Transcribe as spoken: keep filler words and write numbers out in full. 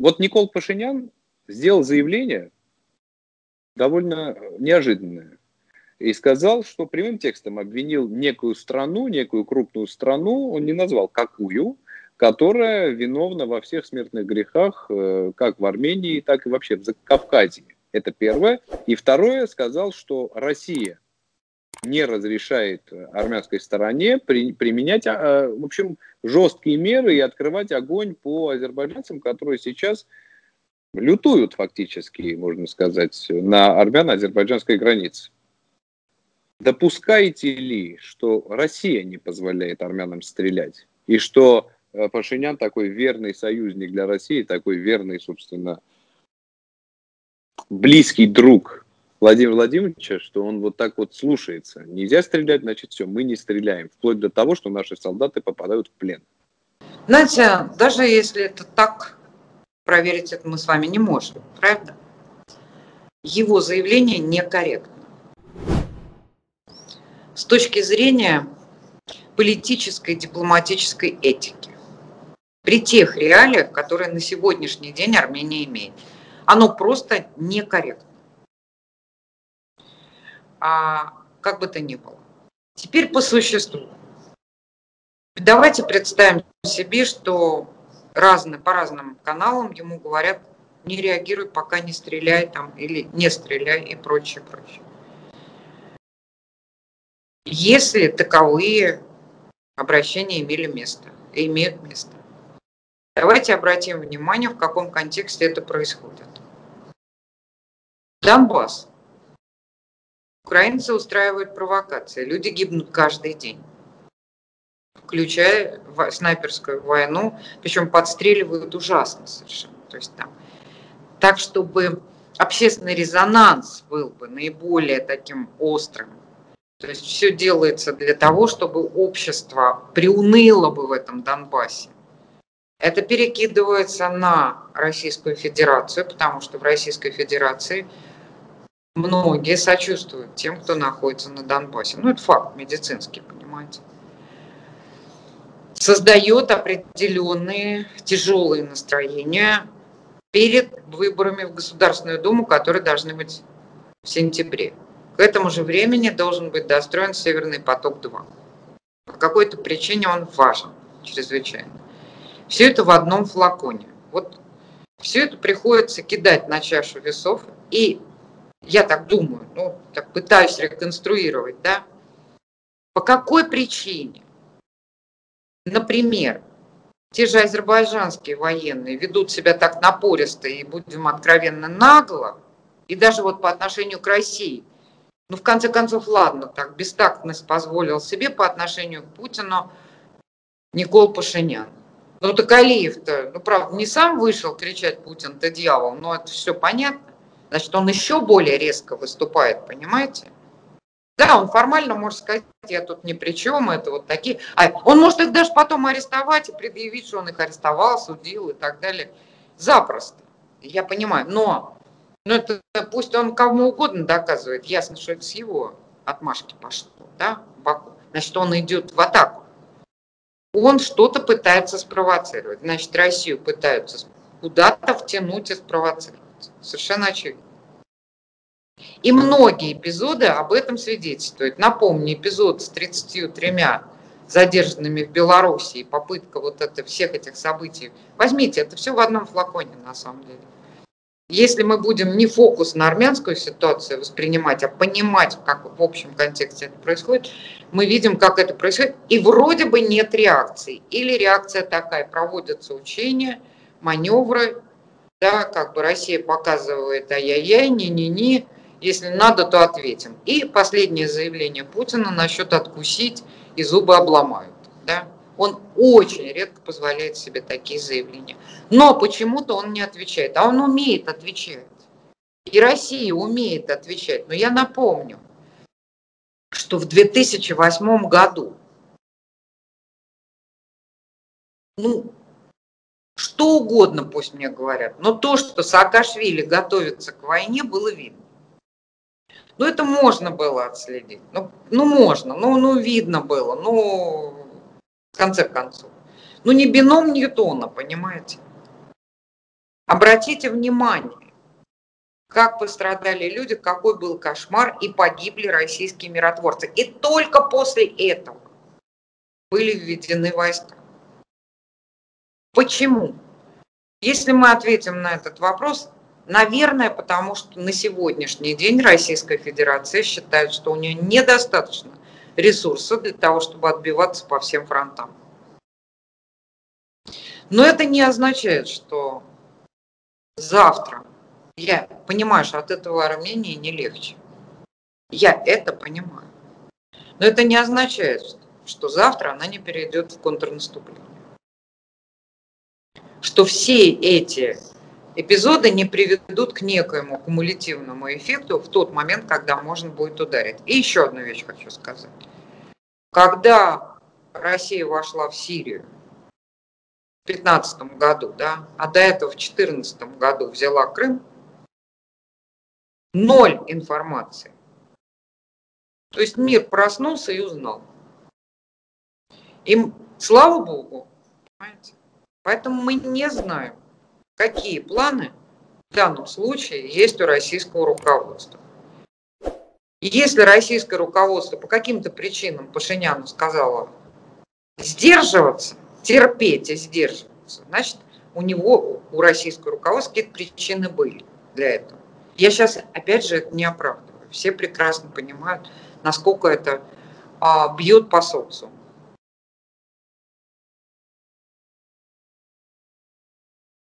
Вот Никол Пашинян сделал заявление довольно неожиданное. И сказал, что прямым текстом обвинил некую страну, некую крупную страну, он не назвал какую, которая виновна во всех смертных грехах, как в Армении, так и вообще в Закавказье. Это первое. И второе, сказал, что Россия не разрешает армянской стороне при, применять, в общем, жесткие меры и открывать огонь по азербайджанцам, которые сейчас лютуют фактически, можно сказать, на армяно-азербайджанской границе. Допускаете ли, что Россия не позволяет армянам стрелять? И что Пашинян такой верный союзник для России, такой верный, собственно, близкий друг Владимира Владимировича, что он вот так вот слушается. Нельзя стрелять, значит все, мы не стреляем. Вплоть до того, что наши солдаты попадают в плен. Знаете, даже если это так, проверить это мы с вами не можем, правда? Его заявление некорректно. С точки зрения политической и дипломатической этики. При тех реалиях, которые на сегодняшний день Армения имеет. Оно просто некорректно. А как бы то ни было. Теперь по существу. Давайте представим себе, что разные, по разным каналам ему говорят, не реагируй, пока не стреляй, там, или не стреляй и прочее, прочее. Если таковые обращения имели место, имеют место. Давайте обратим внимание, в каком контексте это происходит. Донбасс. Украинцы устраивают провокации. Люди гибнут каждый день, включая снайперскую войну, причем подстреливают ужасно совершенно. То есть там, так, чтобы общественный резонанс был бы наиболее таким острым. То есть все делается для того, чтобы общество приуныло бы в этом Донбассе. Это перекидывается на Российскую Федерацию, потому что в Российской Федерации многие сочувствуют тем, кто находится на Донбассе. Ну, это факт медицинский, понимаете. Создает определенные тяжелые настроения перед выборами в Государственную Думу, которые должны быть в сентябре. К этому же времени должен быть достроен Северный поток-два. По какой-то причине он важен, чрезвычайно. Все это в одном флаконе. Вот все это приходится кидать на чашу весов. И я так думаю, ну, так пытаюсь реконструировать, да, по какой причине, например, те же азербайджанские военные ведут себя так напористо и, будем откровенно, нагло, и даже вот по отношению к России. Ну, в конце концов, ладно, так бестактность позволил себе по отношению к Путину Никол Пашинян. Ну, так Алиев-то, ну, правда, не сам вышел кричать «Путин, ты дьявол», но это все понятно. Значит, он еще более резко выступает, понимаете? Да, он формально может сказать, я тут ни при чем, это вот такие. А он может их даже потом арестовать и предъявить, что он их арестовал, судил и так далее. Запросто, я понимаю, но... Ну, это пусть он кому угодно доказывает. Ясно, что это с его отмашки пошло, да, в Баку. Значит, он идет в атаку. Он что-то пытается спровоцировать. Значит, Россию пытаются куда-то втянуть и спровоцировать. Совершенно очевидно. И многие эпизоды об этом свидетельствуют. Напомню, эпизод с тридцатью тремя задержанными в Белоруссии, попытка вот это, всех этих событий. Возьмите, это все в одном флаконе на самом деле. Если мы будем не фокус на армянскую ситуацию воспринимать, а понимать, как в общем контексте это происходит, мы видим, как это происходит, и вроде бы нет реакции. Или реакция такая, проводятся учения, маневры, да, как бы Россия показывает ай-яй-яй, ни-ни-ни, если надо, то ответим. И последнее заявление Путина насчет откусить и зубы обломают, да. Он очень редко позволяет себе такие заявления. Но почему-то он не отвечает. А он умеет отвечать. И Россия умеет отвечать. Но я напомню, что в две тысячи восьмом году, ну, что угодно пусть мне говорят, но то, что Саакашвили готовится к войне, было видно. Ну, это можно было отследить. Ну, ну можно, ну, ну, видно было, ну... В конце концов. Ну, не бином Ньютона, понимаете? Обратите внимание, как пострадали люди, какой был кошмар, и погибли российские миротворцы. И только после этого были введены войска. Почему? Если мы ответим на этот вопрос, наверное, потому что на сегодняшний день Российская Федерация считает, что у нее недостаточно ресурсов для того, чтобы отбиваться по всем фронтам. Но это не означает, что завтра, я понимаю, что от этого Армении не легче. Я это понимаю. Но это не означает, что завтра она не перейдет в контрнаступление. Что все эти эпизоды не приведут к некоему кумулятивному эффекту в тот момент, когда можно будет ударить. И еще одну вещь хочу сказать. Когда Россия вошла в Сирию в две тысячи пятнадцатом году, да, а до этого в две тысячи четырнадцатом году взяла Крым, ноль информации. То есть мир проснулся и узнал. И слава Богу, понимаете? Поэтому мы не знаем, какие планы в данном случае есть у российского руководства. И если российское руководство по каким-то причинам Пашиняну сказало сдерживаться, терпеть и сдерживаться, значит, у него, у российского руководства какие-то причины были для этого. Я сейчас, опять же, это не оправдываю. Все прекрасно понимают, насколько это а, бьет по социуму.